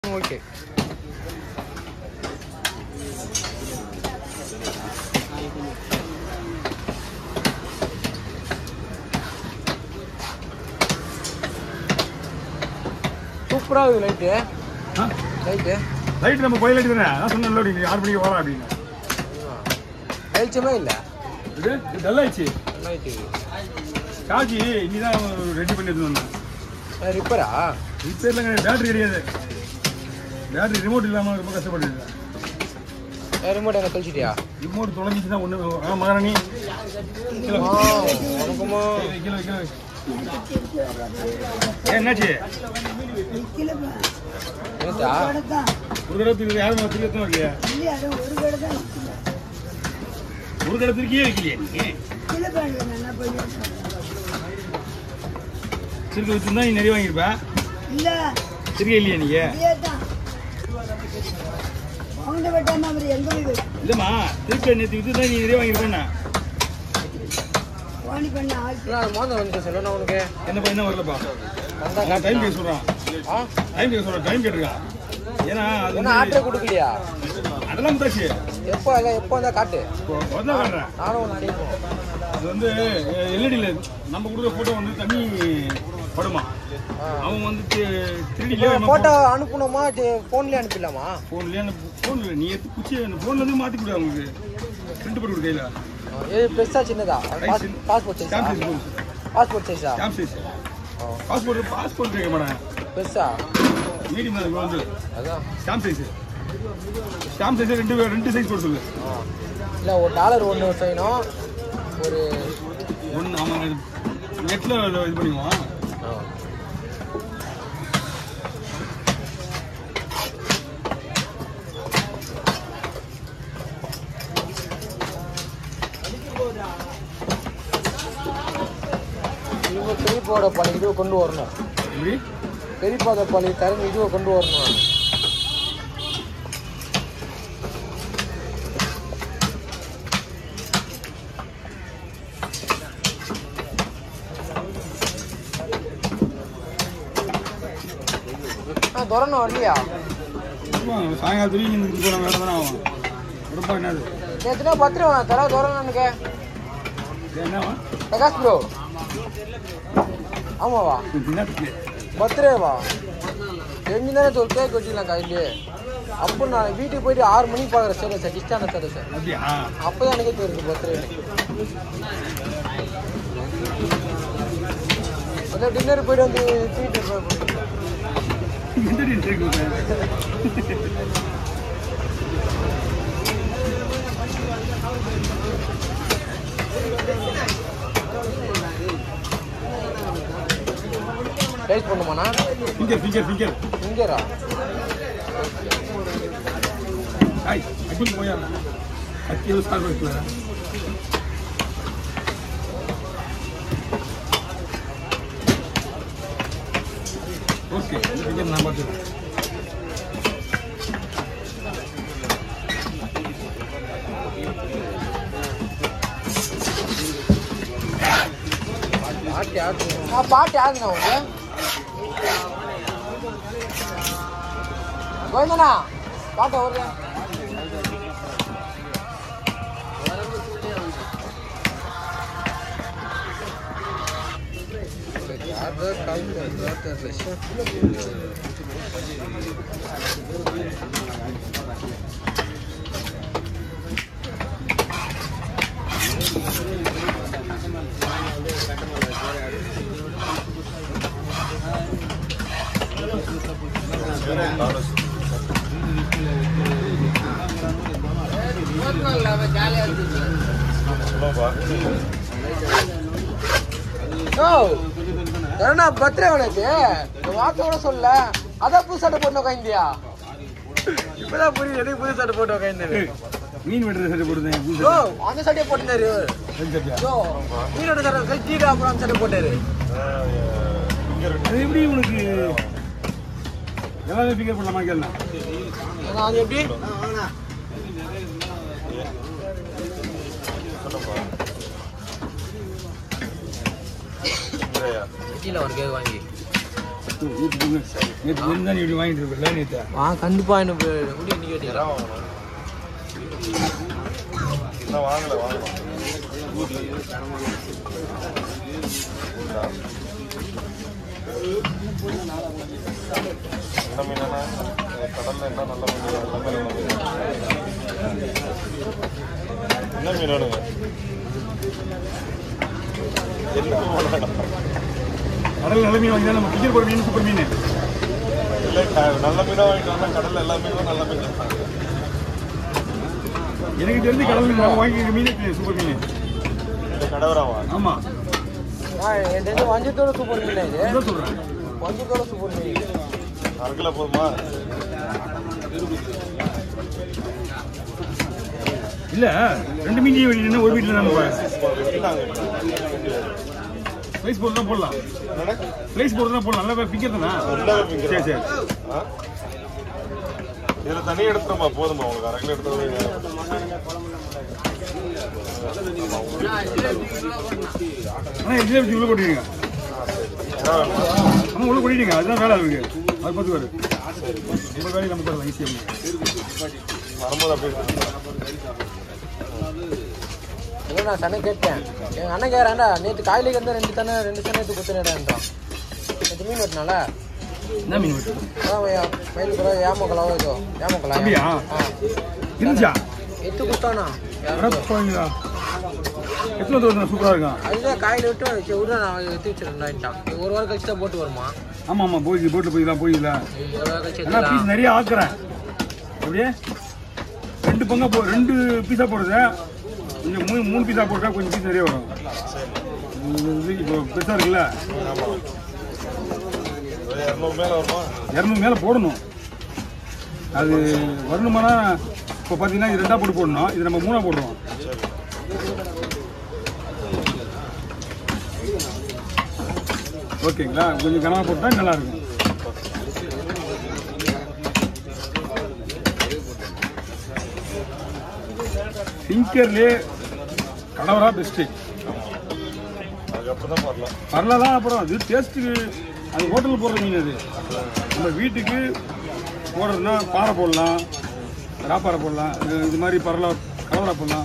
Okay. சூப்பரா இருக்கு light. Light நம்ம கோயில் லைட் தானே. நான் சொன்னேன்ல நீங்க 6 மணிக்கு வரலாம் அப்படின்னு. வெளிச்சமே இல்ல. இது டல்லாயிச்சு. லைட். சார்ஜ் இன்னிதான் ரெடி பண்ணி எடுத்துட்டு வந்தேன். ரிப்பேரா? ரிப்பேர்லங்க பேட்டரி கிடையாது. பேட்டரி ரிமோட் இல்லாம ரொம்ப கஷ்டப்பட்டுருக்கேன். ரிமோட் எங்க தொலைச்சிட்டியா? ரிமோட் தொலைஞ்சிச்சுன்னா ஒண்ணு மகாராணி. வணக்கமா. கிலோ என்னாச்சு? என்னடா? ஒரு கடத்துக்கு யாரும் திருத்தம் வைக்கலையா? ஒரு கடத்துக்கே வைக்கலையா நீ? சிறுக்கு வச்சுருந்தா நீ நிறைய வாங்கியிருப்ப. சிறுகை இல்லையா நீங்க? இல்லம்மா திருக்க நேற்று வித்து நீ நிறைய வாங்கியிருப்பேன்னா என்னப்பா என்ன வரலப்பா? டைம் கேட்க சொல்றான். டைம் கேட்டிருக்கான். ஏன்னா அது ஆர்டர் கொடுக்கலையா? அதெல்லாம் முத்தாச்சு. எப்போ வந்தா காட்டு. காட்டுறேன். அது வந்து எல்இடியில் நம்ம கொடுக்குற போட்டோ வந்து தண்ணி படுமா. அவன் வந்து 3D போட்டோ அனுப்பணுமா? போன்லயே அனுப்பிடலாமா? போன்ல நீ எடுத்து குச்சி போன்ல இருந்து மாத்தி கொடு. அவங்களுக்கு பிரிண்ட் போட்டு கொடு கையில. பெருசா சின்னதா? பாஸ்போர்ட் சைஸா? பாஸ்போர்ட் சைஸா? பாஸ்போர்ட் கேட்க மாட்டேன். பெருசா மீடியம் தான் வந்து அதான் ஸ்டாம்ப் சைஸ் ரெண்டு சைஸ் போட சொல்லு. இல்லை $1 ஒன்று செய்யணும். ஒரு ஒன்று ஆமாம் நெட்டில் இது பண்ணிக்குவோம். இவங்க பெரியப்பாவோட பழைய இதுவை கொண்டு வரணும். பெரியப்பாத பழைய தரங்க இதுவை கொண்டு வரணும். துறணும் வரலையா? சாயங்காலத்துலேயும் போகிற வேலை தானே ஆகும். ரொம்ப என்னது நேற்றுனா 10 ரூபா தர துறணும் எனக்கு. என்னவா பிரகாஷ் ப்ரோ? ஆமாவா? 10 ரூபாவா? தெரிஞ்சு தானே ஒரு கேக் வச்சுக்கலாம் கையிலே. அப்போ நான் வீட்டுக்கு போயிட்டு 6 மணிக்கு பார்க்குறேன். சரி சார் கிஷ்டான சார் சார் அப்போ தான் எனக்கே தெரியுது 10 ரூபா. அதான் டின்னர் போயிட்டு வந்து தூக்கிட்டு ரைஸ் பண்ணுமாண்ணா? ஃபிங்கரா? போயா 10 கிலோ சார் வைக்கல. ஓகே நான் பார்த்துக்கிறேன். பாட்டு யாருங்கண்ணா உங்க? கோவிந்தண்ணா பாட்டு வருது. பர்த்டே உனக்கு வார்த்தை சொல்ல. அதான் புது சட்டை போட்டு உட்காந்தியா? இப்பதான் புரியுது எதுக்கு புது சட்டை போட்டு உட்காந்து. மீன் வெட்டுற சட்டை போட்டுருந்தேன். அந்த சட்டையை போட்டுருந்தாரு. மீன் வெட்டுற சட்டை கழிச்சு அப்புறம் சட்டை போட்டாரு. அது எப்படி உனக்கு எல்லாமே ஃபிங்கர் பண்ணலாமா கேட்கலாம்? அது எப்படி கீழே ஒரு கேக் வாங்கி நேற்று வாங்கிட்டு இருக்கல நேற்று கண்டிப்பா எனக்கு முடி இன்னைக்கு கேட்டீங்களா வாங்கல என்ன மீனா கடல்ல என்ன நல்ல மீன் என்ன மீனானுங்க கடல் நல்ல மீன் வாங்கினா நம்ம பிடிக்கிற ஒரு மீன் சூப்பர் மீன் இல்லை நல்ல மீனாக வாங்கிட்டு வந்தால் கடலில் எல்லா மீனும் நல்ல மீன் எனக்கு தெரிஞ்சு கடல் வாங்கிக்கிற மீன் சூப்பர் மீன் இந்த கடவராவா ஆமாம் என் தெரிஞ்ச வஞ்சத்தோட சூப்பர் மீன் இது சொல்கிறேன் வஞ்சத்தோட சூப்பர் மீன் அரைக்கில போதுமா இல்லை ரெண்டு மீன் வெட்டினா ஒரு வீட்டில் நான் ப்ரைஸ் போட்டு தான் போடலாம் ப்ரைஸ் போட்டு தான் போடலாம் நல்லா பிக்கிறதுனா சரி சரி இதில் தனியாக எடுத்துட்டோமா போதுமா உங்களுக்கு அரைக்கில எடுத்து ஆனால் இதில் வச்சு உள்ளே கொட்டிடுங்க ஆமாம் உள்ளே கொட்டிடுங்க அதுதான் வேலை இருக்கு அது பார்த்து வரும் நம்ம வேலையை நம்ம பண்ணலாம் ஈஸியாக வரும்போது அப்படியே இல்லை நான் சனை கேட்டேன் எங்கள் அண்ணன் கேட்குறாண்டா நேற்று காயிலுக்கு வந்து ரெண்டு சனை எடுத்து குத்துனேடான்றான் நேற்று மீன் வெட்டினால என்ன மீன் வெட்டு அதான் மயிலுக்குள்ள ஏமக்கலாவோ ஏதோ ஏமக்கலா அப்படியா இருந்துச்சா எத்து குத்தானா எத்தனை தூரம் சூப்பராக இருக்கும் அதுதான் காயில் விட்டு சரி விட நான் எத்தி வச்சிருந்தேன்ட்டான் ஒரு வாரம் கழிச்சு தான் போட்டு வருமா ஆமாம் ஆமாம் போய் போட்டில் போய்க்கலாம் போயிடலாம் ஒரு வாரம் கழிச்சு ஏன்னா பீஸ் நிறைய ஆக்குறேன் அப்படியே ரெண்டு பங்கா ரெண்டு பீஸாக போடுறது கொஞ்சம் மூணு பீஸாக போட்டால் கொஞ்சம் பீஸ் நிறைய வரும் இது இப்போ பெருசாக இருக்குல்ல 200 மேலே போடணும் அது வரணுமானா இப்போ பார்த்தீங்கன்னா இது 2ஆக போட்டு போடணும் இது நம்ம 3ஆக போடுறோம் ஓகேங்களா கொஞ்சம் கனமாக போட்டால் நல்லாயிருக்கும் சிங்கர்லேயே கடவரா பெஸ்ட்டு பரல தான் அப்புறம் அது டேஸ்ட்டுக்கு அது ஹோட்டலில் போடுற மீன் அது நம்ம வீட்டுக்கு போடுறதுனா பாறை போடலாம் ராப்பாறை போடலாம் இது மாதிரி கடவரா போடலாம்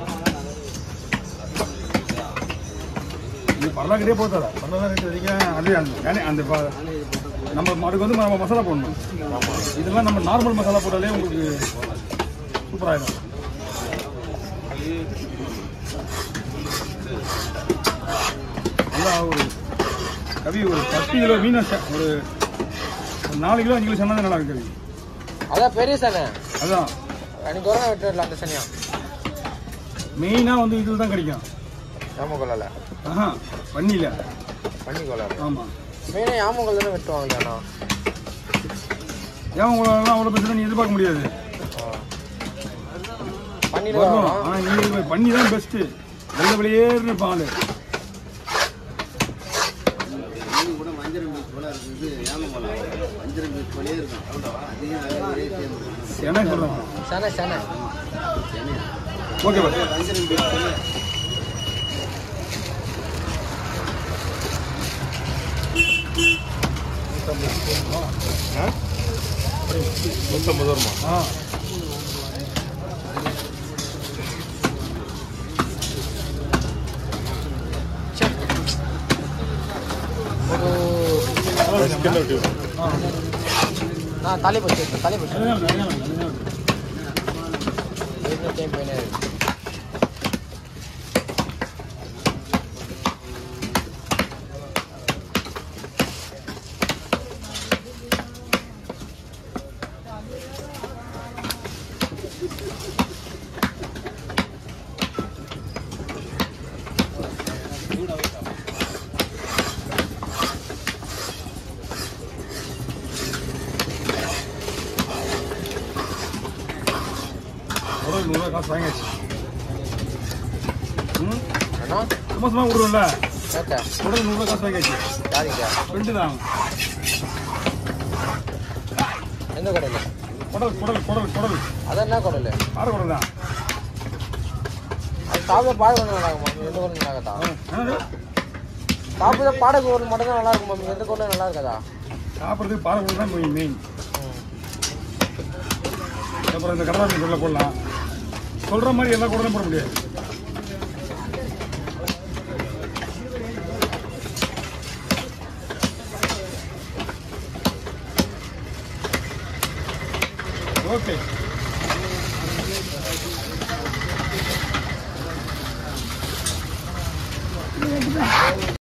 இது பரலாக்கிட்டே போதாதா பரலா தான் ரேட்டு வரைக்கும் அதே அந்த நம்ம அதுக்கு வந்து நம்ம மசாலா போடணும் இதெல்லாம் நம்ம நார்மல் மசாலா போட்டாலே உங்களுக்கு சூப்பராகிடும் நல்லா ஒரு கவி ஒரு 10 கிலோ மீன் ஒரு 4 கிலோ 5 கிலோ சனை நல்லா இருக்கு கவி அதான் பெரிய சனை அதான் எனக்கு உரம் விட்டுடலாம் அந்த சனியா மெயினாக வந்து இதில் தான் கிடைக்கும் ஏமக்கொல்லால பண்ணியில பண்ணிக்கொள்ள ஆமாம் மெயினாக ஏமக்கொல்ல தானே வெட்டுவாங்க அண்ணா ஏமக்கொல்லாம் அவ்வளோ பெருசாக நீ எதிர்பார்க்க முடியாது பண்ணிடுவோம் ஆனால் நீ பண்ணி தான் பெஸ்ட்டு வெள்ள வெளியேறு இருப்பாங்க சென்னை சொல்கிறேன் சனை சனை ஓகே $150 வருமா நான் தலை போச்சு $100 காசு வாங்கியாச்சு அண்ணா விடுவோம்ல கேட்டா உடல் $100 காசு வாங்கியாச்சு யாருக்கா ரெண்டு தான் எந்த கடையில் குடல் அதான் என்ன கடையில் ஆறு குடல் தான் அது சாப்பிட பாடு கொஞ்சம் நல்லா இருக்குமா எந்த கொண்டு நல்லா இருக்கா சாப்பிட பாடக்கு ஒரு மட்டும் தான் நல்லா இருக்குமா எந்த கொண்டு நல்லா இருக்காதா சாப்பிட்றதுக்கு பாறை கூட தான் மெயின். அப்புறம் இந்த கடலா மீன் போடலாம். சொல்கிற மாதிரி எல்லா கூட போட முடியாது. ஓகே.